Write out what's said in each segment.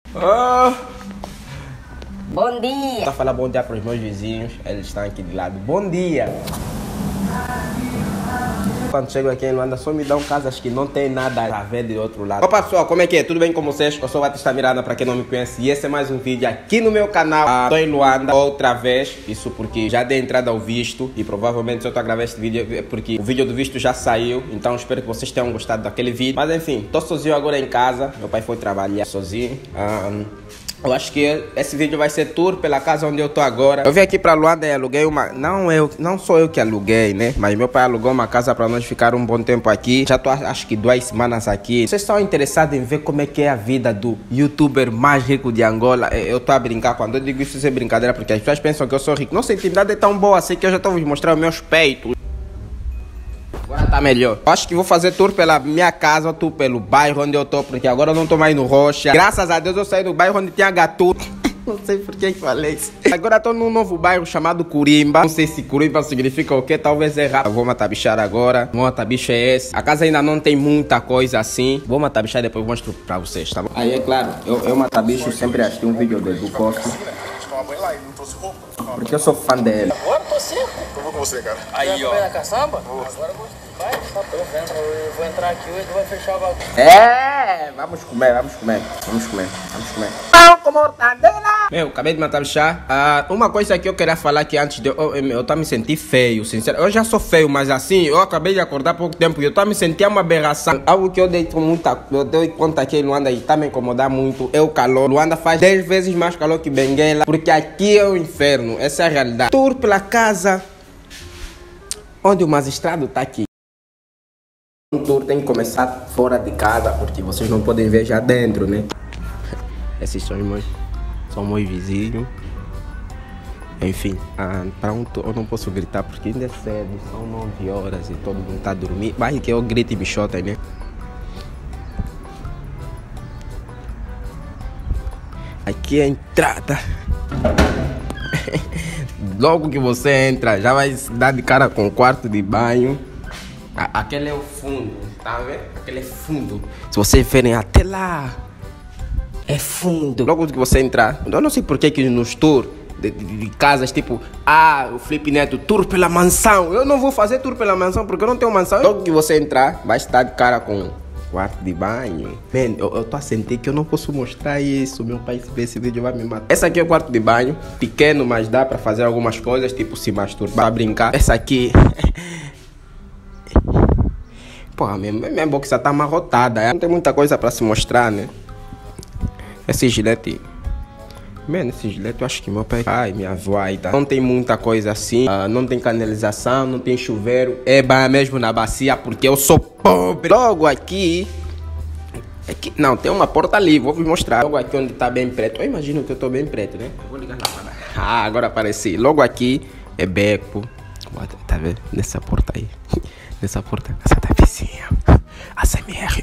Oh, Bom dia. tá falando bom dia para os meus vizinhos, eles estão aqui de lado. Bom dia. Quando chego aqui em Luanda, só me dão casas que não tem nada a ver de outro lado. Opa pessoal, como é que é? Tudo bem com vocês? Eu sou o Batista Miranda, para quem não me conhece, e esse é mais um vídeo aqui no meu canal. Estou em Luanda outra vez, isso porque já dei entrada ao visto e provavelmente se eu estou a gravar este vídeo é porque o vídeo do visto já saiu, então espero que vocês tenham gostado daquele vídeo. Mas enfim, estou sozinho agora em casa, meu pai foi trabalhar sozinho. Eu acho que esse vídeo vai ser tour pela casa onde eu tô agora. Eu vim aqui pra Luanda e aluguei uma... Não sou eu que aluguei, né? Mas meu pai alugou uma casa pra nós ficar um bom tempo aqui. Já tô acho que 2 semanas aqui. Vocês estão interessados em ver como é que é a vida do youtuber mais rico de Angola? Eu tô a brincar. Quando eu digo isso é brincadeira porque as pessoas pensam que eu sou rico. Nossa, a intimidade é tão boa assim que eu já tô vos mostrar os meus peitos. Agora tá melhor. Eu acho que vou fazer tour pela minha casa, tour pelo bairro onde eu tô, porque agora eu não tô mais no Rocha. Graças a Deus eu saí do bairro onde tinha gato. Não sei por que falei isso. Agora tô num novo bairro chamado Curimba. Não sei se Curimba significa o que, talvez é errado. Eu vou matar bichar agora. Vou matar bicho é esse. A casa ainda não tem muita coisa assim. Vou matar bichar e depois mostro pra vocês, tá bom? Aí é claro, eu matar bicho sempre assisti um vídeo do Costa. Porque eu sou fã dele. Agora tô seco. Eu vou com você, cara. Aí, ó. Na caçamba? Agora eu vou. Vai, só tô vendo. Eu vou entrar aqui hoje e vai fechar o bagulho. É, vamos comer. Pão com mortadela. Meu, acabei de matar o chá. Uma coisa que eu queria falar que antes de eu tá me sentindo feio, sincero. Eu já sou feio, mas assim, eu acabei de acordar há pouco tempo e eu tá me sentindo uma aberração. Algo que eu dei conta aqui em Luanda e tá me incomodar muito é o calor. Luanda faz 10 vezes mais calor que Benguela, porque aqui é o inferno, essa é a realidade. Tour pela casa onde o magistrado tá aqui. Um tour tem que começar fora de casa, porque vocês não podem ver já dentro, né? Esses são meus vizinhos. Enfim, para um tour eu não posso gritar porque ainda é cedo, são 9 horas e todo mundo tá dormindo. Vai que eu grito e bichota, né? Aqui é a entrada. Logo que você entra, já vai dar de cara com o quarto de banho. Aquele é o fundo, tá vendo? Aquele é fundo. Se vocês verem até lá, é fundo. Logo que você entrar, eu não sei por que nos tours de casas, tipo, o Felipe Neto, tour pela mansão. Eu não vou fazer tour pela mansão porque eu não tenho mansão. Logo que você entrar, vai estar de cara com o quarto de banho. Man, eu tô a sentir que eu não posso mostrar isso. Meu pai, se ver esse vídeo, vai me matar. Esse aqui é o quarto de banho, pequeno, mas dá pra fazer algumas coisas, tipo se masturbar, brincar. Essa aqui... Porra, minha boxa tá amarrotada. Não tem muita coisa pra se mostrar, né? Esse gilete... Mano, esse gilete eu acho que meu pai... Ai, minha avó aí tá... Não tem muita coisa assim. Não tem canalização, não tem chuveiro. É banho mesmo na bacia porque eu sou pobre. Logo aqui... Não, tem uma porta ali, vou vos mostrar. Logo aqui onde tá bem preto. Eu imagino que eu tô bem preto, né? Eu vou ligar na lâmpada. Agora apareci. Logo aqui é beco. Tá vendo? Nessa porta aí. Nessa porta, a casa da vizinha. ASMR.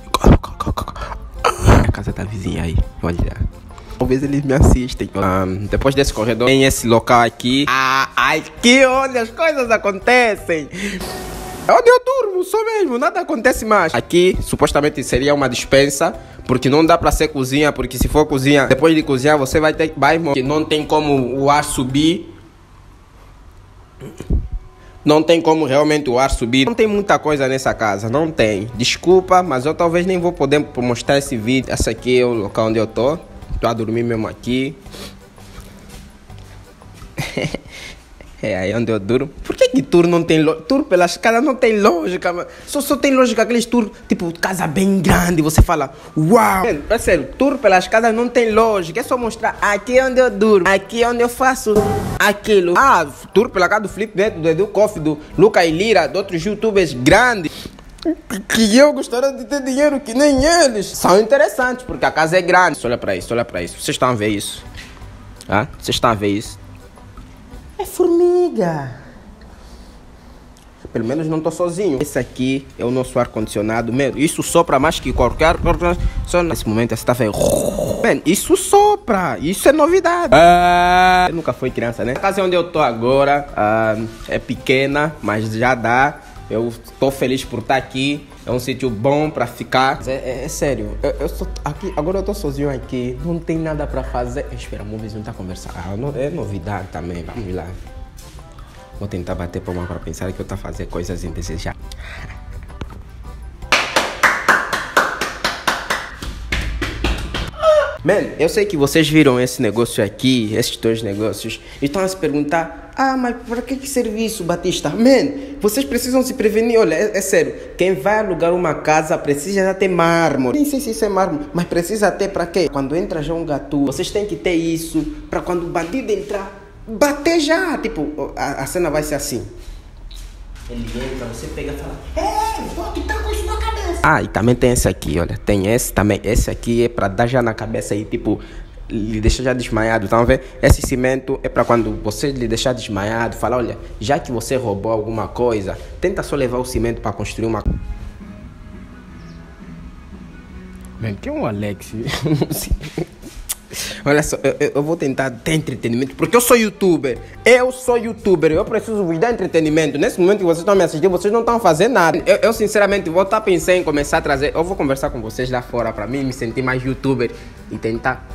A casa da vizinha aí, olha. Talvez eles me assistem. Depois desse corredor, tem esse local aqui. Aqui onde as coisas acontecem. É onde eu durmo, só mesmo, nada acontece mais. Aqui, supostamente, seria uma despensa. Porque não dá pra ser cozinha, porque se for cozinha, depois de cozinhar, você vai ter que não tem como o ar subir. Não tem como realmente o ar subir. Não tem muita coisa nessa casa, não tem. Desculpa, mas eu talvez nem vou poder mostrar esse vídeo. Esse aqui é o local onde eu tô. Tô a dormir mesmo aqui. É aí onde eu durmo. Por que tour não tem lógica? Tour pelas casas não tem lógica, mano. Só tem lógica aqueles tour, tipo, casa bem grande. Você fala, uau! É sério, tour pelas casas não tem lógica. É só mostrar aqui onde eu durmo, aqui onde eu faço aquilo. Tour pela casa do Felipe Neto, do Edu Koff, do Luca e Lira, de outros youtubers grandes. Que eu gostaria de ter dinheiro que nem eles. São interessantes, porque a casa é grande. Olha pra isso, olha pra isso. Vocês estão a ver isso? Vocês estão a ver isso? É formiga. Pelo menos não tô sozinho. Esse aqui é o nosso ar-condicionado. Isso sopra mais que qualquer... Só nesse momento você tá vendo... Isso sopra. Isso é novidade. Eu nunca fui criança, né? A casa onde eu tô agora é pequena, mas já dá. Eu tô feliz por estar aqui. É um sítio bom pra ficar. É sério, eu sou aqui, agora eu tô sozinho aqui, não tem nada pra fazer. Espera, o meu vizinho tá conversando. É novidade também, vamos lá. Vou tentar bater palma pra pensar que eu tô fazendo coisas indesejáveis. Mano, eu sei que vocês viram esse negócio aqui, esses dois negócios, e estão a se perguntar: ah, mas para que serve isso, Batista? Mano, vocês precisam se prevenir. Olha, é sério, quem vai alugar uma casa precisa já ter mármore. Nem sei se isso é mármore, mas precisa ter para quê? Quando entra já um gato, vocês têm que ter isso para quando o bandido entrar, bater já. Tipo, a cena vai ser assim. Ele entra, você pega e fala: vou quitar com isso na cabeça. Ah, e também tem esse aqui, olha. Tem esse também. Esse aqui é pra dar já na cabeça aí, tipo, lhe deixar já desmaiado. Tá vendo? Esse cimento é pra quando você lhe deixar desmaiado. Fala: olha, já que você roubou alguma coisa, tenta só levar o cimento pra construir uma... Mano, que é um Alex? Olha só, eu vou tentar ter entretenimento, porque eu sou youtuber. Eu preciso vos dar entretenimento. Nesse momento que vocês estão me assistindo, vocês não estão fazendo nada. Eu sinceramente vou estar pensando em começar a trazer... Eu vou conversar com vocês lá fora, pra mim me sentir mais youtuber e tentar...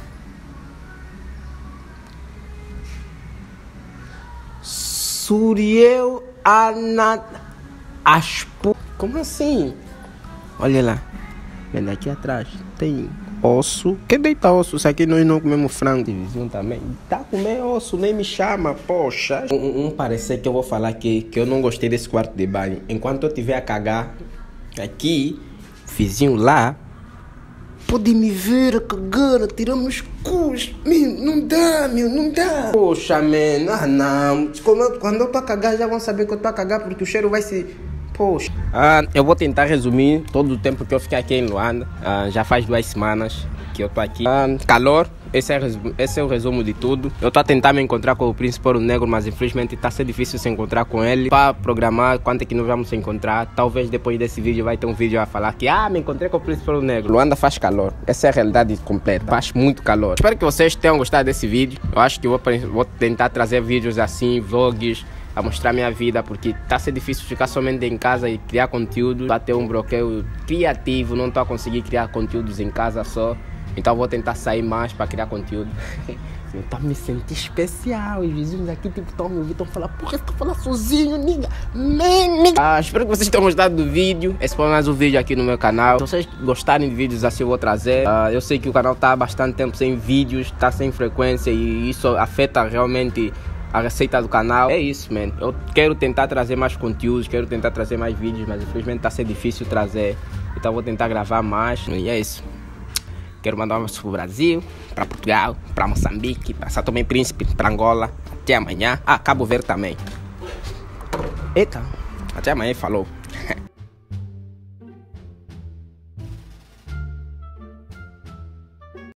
Suriel Ana Aspo. Como assim? Olha lá. Vem aqui atrás. Tem osso. Quem deita osso? Isso aqui nós não comemos frango. Vizinho também. Tá comendo osso, nem me chama, poxa. Um parecer que eu vou falar que eu não gostei desse quarto de banho. Enquanto eu estiver a cagar aqui, vizinho lá pode me ver a cagar, a tirar meus cus. Não dá. Poxa, man. Não. Quando eu tô a cagar, já vão saber que eu tô a cagar, porque o cheiro vai se... Poxa. Eu vou tentar resumir todo o tempo que eu fiquei aqui em Luanda. Já faz 2 semanas que eu tô aqui. Calor. Esse é o resumo de tudo. Eu tô a tentar me encontrar com o Príncipe Ouro Negro, mas infelizmente tá sendo difícil se encontrar com ele. Para programar quando é que nós vamos se encontrar. Talvez depois desse vídeo vai ter um vídeo a falar que me encontrei com o Príncipe Ouro Negro. Luanda faz calor. Essa é a realidade completa. Faz muito calor. Espero que vocês tenham gostado desse vídeo. Eu acho que eu vou tentar trazer vídeos assim, vlogs, a mostrar minha vida, porque tá sendo difícil ficar somente em casa e criar conteúdo. Bater um bloqueio criativo, não tô a conseguir criar conteúdos em casa só. Então vou tentar sair mais para criar conteúdo. Eu tô me sentindo especial. Os vizinhos aqui tipo estão me ouvindo, estão falando: porra, você tá falando sozinho, nigga. Espero que vocês tenham gostado do vídeo. Esse foi mais um vídeo aqui no meu canal. Se vocês gostarem de vídeos assim, eu vou trazer. Eu sei que o canal tá há bastante tempo sem vídeos, tá sem frequência, e isso afeta realmente a receita do canal. É isso, man. Eu quero tentar trazer mais conteúdos, quero tentar trazer mais vídeos, mas infelizmente tá sendo difícil trazer. Então vou tentar gravar mais. E é isso. Quero mandar um abraço pro Brasil, para Portugal, para Moçambique, para São Tomé e Príncipe, para Angola. Até amanhã. Cabo Verde também. Eita, até amanhã, falou.